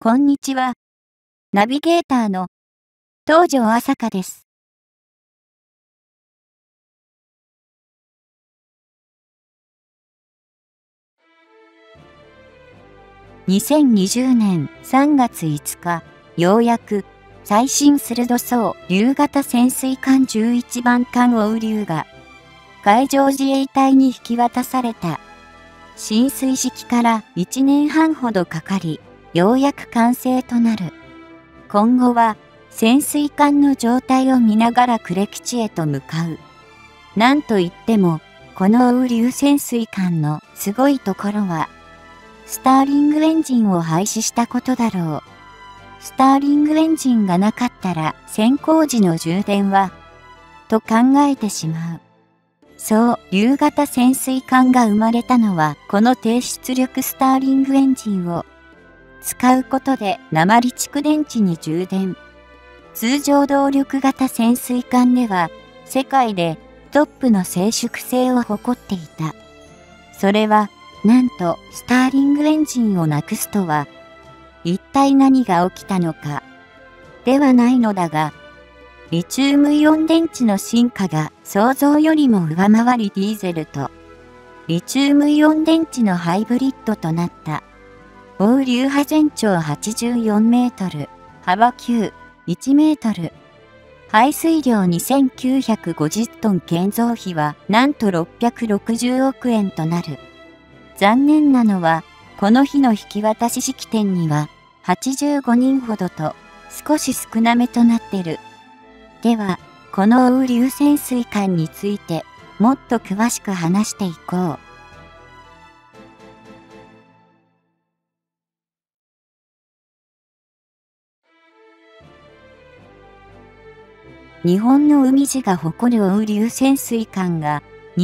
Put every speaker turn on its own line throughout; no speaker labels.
こんにちは。ナビゲーターの東條朝香です。2020年3月5日、ようやく最新鋭そう竜型潜水艦11番艦桜竜が海上自衛隊に引き渡された。進水式から1年半ほどかかり、ようやく完成となる。今後は潜水艦の状態を見ながら呉基地へと向かう。なんといっても、この桜竜潜水艦のすごいところは、スターリングエンジンを廃止したことだろう。スターリングエンジンがなかったら潜航時の充電は、と考えてしまう。そう、竜型潜水艦が生まれたのは、この低出力スターリングエンジンを使うことで鉛蓄電池に充電。通常動力型潜水艦では、世界でトップの静粛性を誇っていた。それは、なんと、スターリングエンジンをなくすとは、一体何が起きたのか、ではないのだが、リチウムイオン電池の進化が想像よりも上回りディーゼルと、リチウムイオン電池のハイブリッドとなった。桜竜波全長84メートル、幅9、1メートル。排水量2950トン建造費はなんと660億円となる。残念なのは、この日の引き渡し式典には85人ほどと少し少なめとなってる。では、この桜竜潜水艦についてもっと詳しく話していこう。日本の海地が誇る桜竜潜水艦が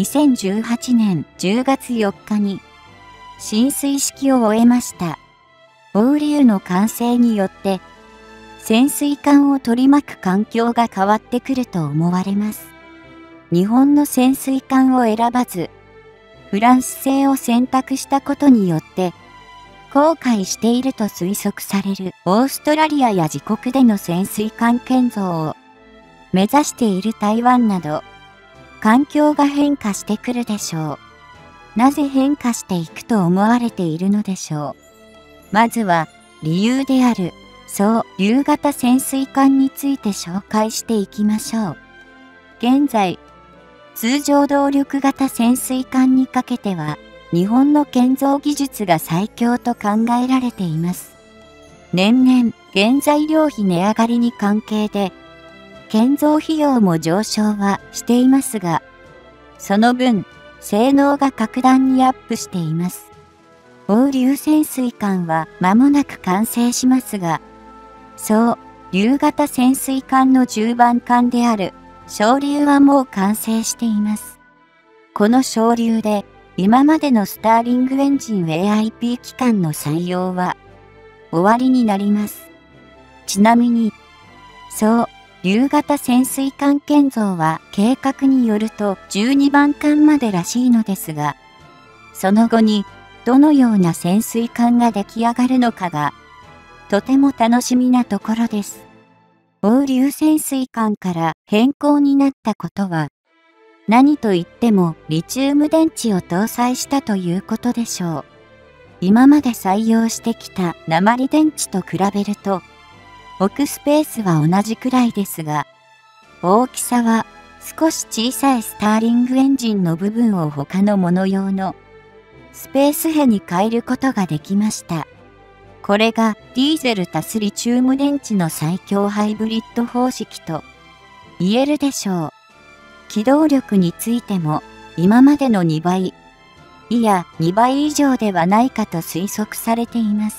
2018年10月4日に進水式を終えました。桜竜の完成によって潜水艦を取り巻く環境が変わってくると思われます。日本の潜水艦を選ばずフランス製を選択したことによって後悔していると推測されるオーストラリアや自国での潜水艦建造を目指している台湾など、環境が変化してくるでしょう。なぜ変化していくと思われているのでしょう。まずは、理由である、そう、竜型潜水艦について紹介していきましょう。現在、通常動力型潜水艦にかけては、日本の建造技術が最強と考えられています。年々、原材料費値上がりに関係で、建造費用も上昇はしていますが、その分、性能が格段にアップしています。桜竜潜水艦は間もなく完成しますが、そう、竜型潜水艦の10番艦である昇竜はもう完成しています。この昇竜で、今までのスターリングエンジン AIP 機関の採用は終わりになります。ちなみに、そう、竜型潜水艦建造は計画によると12番艦までらしいのですが、その後にどのような潜水艦が出来上がるのかが、とても楽しみなところです。桜竜潜水艦から変更になったことは、何と言ってもリチウム電池を搭載したということでしょう。今まで採用してきた鉛電池と比べると、置くスペースは同じくらいですが、大きさは少し小さいスターリングエンジンの部分を他のもの用のスペースヘに変えることができました。これがディーゼル足すリチウム電池の最強ハイブリッド方式と言えるでしょう。機動力についても今までの2倍、いや2倍以上ではないかと推測されています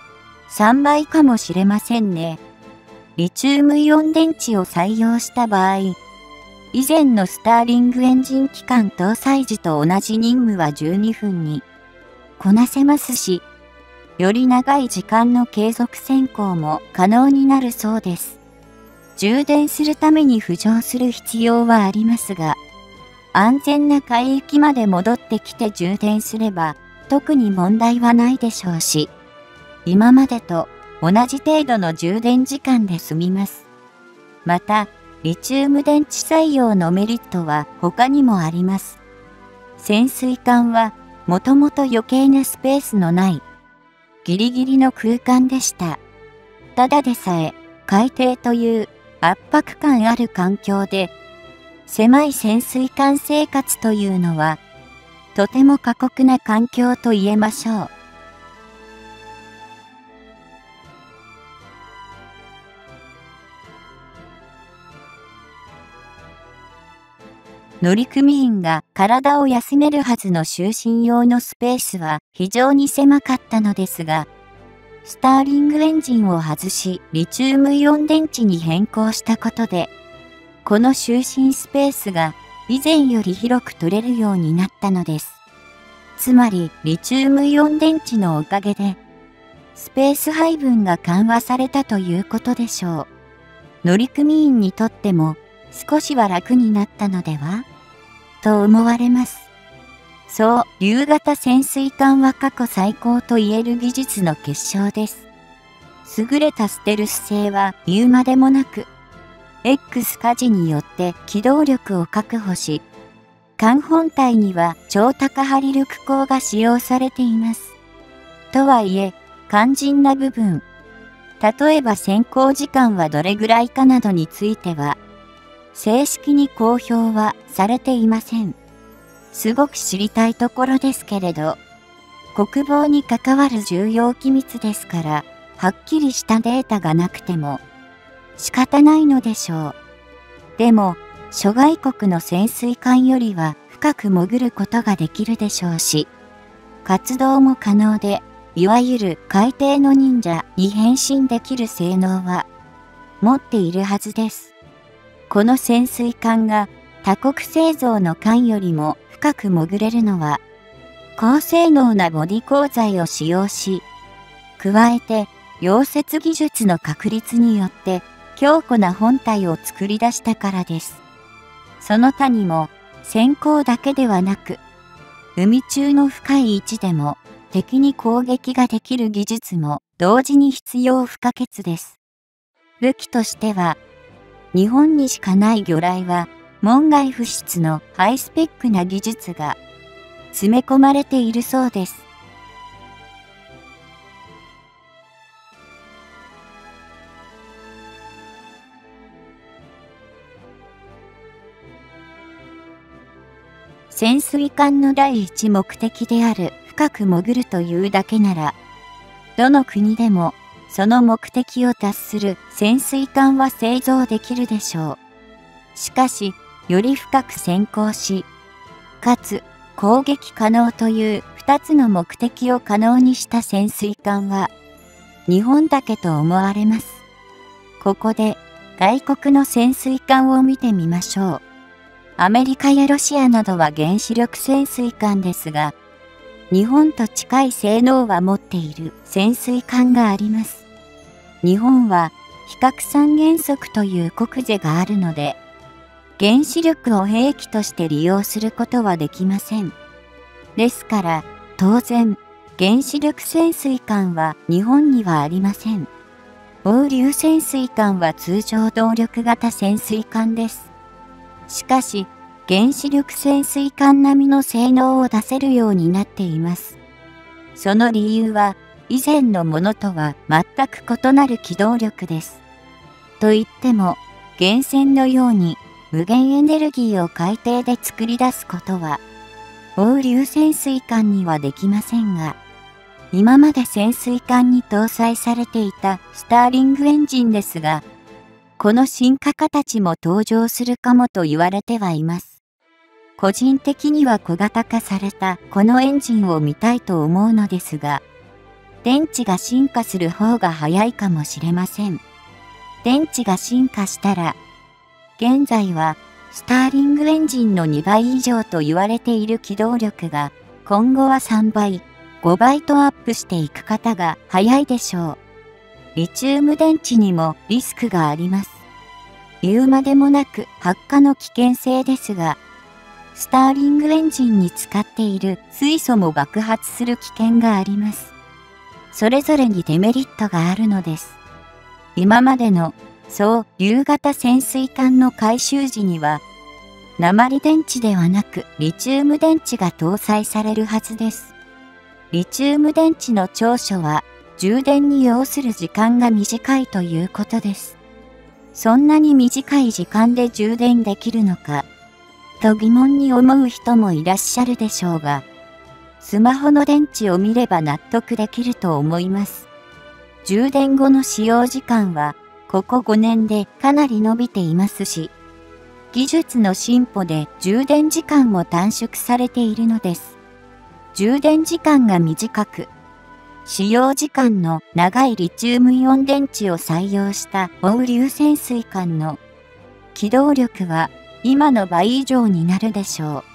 。3倍かもしれませんね。リチウムイオン電池を採用した場合、以前のスターリングエンジン機関搭載時と同じ任務は12分にこなせますし、より長い時間の継続潜航も可能になるそうです。充電するために浮上する必要はありますが、安全な海域まで戻ってきて充電すれば特に問題はないでしょうし、今までと同じ程度の充電時間で済みます。また、リチウム電池採用のメリットは他にもあります。潜水艦はもともと余計なスペースのないギリギリの空間でした。ただでさえ海底という圧迫感ある環境で狭い潜水艦生活というのはとても過酷な環境と言えましょう。乗組員が体を休めるはずの就寝用のスペースは非常に狭かったのですが、スターリングエンジンを外しリチウムイオン電池に変更したことで、この就寝スペースが以前より広く取れるようになったのです。つまりリチウムイオン電池のおかげで、スペース配分が緩和されたということでしょう。乗組員にとっても少しは楽になったのではと思われます。そう、竜型潜水艦は過去最高と言える技術の結晶です。優れたステルス性は言うまでもなく、X 火事によって機動力を確保し、艦本体には超高波力鋼が使用されています。とはいえ、肝心な部分、例えば潜航時間はどれぐらいかなどについては、正式に公表はされていません。すごく知りたいところですけれど、国防に関わる重要機密ですから、はっきりしたデータがなくても仕方ないのでしょう。でも、諸外国の潜水艦よりは深く潜ることができるでしょうし、活動も可能で、いわゆる海底の忍者に変身できる性能は持っているはずです。この潜水艦が他国製造の艦よりも深く潜れるのは、高性能なボディ鋼材を使用し、加えて溶接技術の確立によって強固な本体を作り出したからです。その他にも潜航だけではなく、海中の深い位置でも敵に攻撃ができる技術も同時に必要不可欠です。武器としては、日本にしかない魚雷は門外不出のハイスペックな技術が詰め込まれているそうです。潜水艦の第一目的である深く潜るというだけなら、どの国でもその目的を達する潜水艦は製造できるでしょう。しかし、より深く潜航し、かつ攻撃可能という2つの目的を可能にした潜水艦は、日本だけと思われます。ここで外国の潜水艦を見てみましょう。アメリカやロシアなどは原子力潜水艦ですが、日本と近い性能は持っている潜水艦があります。日本は非核三原則という国是があるので、原子力を兵器として利用することはできません。ですから、当然、原子力潜水艦は日本にはありません。応流潜水艦は通常動力型潜水艦です。しかし、原子力潜水艦並みの性能を出せるようになっています。その理由は、以前のものとは全く異なる機動力です。と言っても、源泉のように無限エネルギーを海底で作り出すことは、応流潜水艦にはできませんが、今まで潜水艦に搭載されていたスターリングエンジンですが、この進化形も登場するかもと言われてはいます。個人的には小型化されたこのエンジンを見たいと思うのですが、電池が進化する方が早いかもしれません。電池が進化したら、現在はスターリングエンジンの2倍以上と言われている機動力が、今後は3倍、5倍とアップしていく方が早いでしょう。リチウム電池にもリスクがあります。言うまでもなく発火の危険性ですが、スターリングエンジンに使っている水素も爆発する危険があります。 それぞれにデメリットがあるのです。今までの総流型潜水艦の改修時には、鉛電池ではなくリチウム電池が搭載されるはずです。リチウム電池の長所は充電に要する時間が短いということです。そんなに短い時間で充電できるのか、と疑問に思う人もいらっしゃるでしょうが、スマホの電池を見れば納得できると思います。充電後の使用時間は、ここ5年でかなり伸びていますし、技術の進歩で充電時間も短縮されているのです。充電時間が短く、使用時間の長いリチウムイオン電池を採用した欧流潜水艦の機動力は今の倍以上になるでしょう。